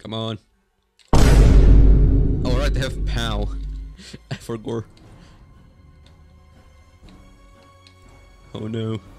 Come on. Oh, right, they have POW. I forgot. Oh no.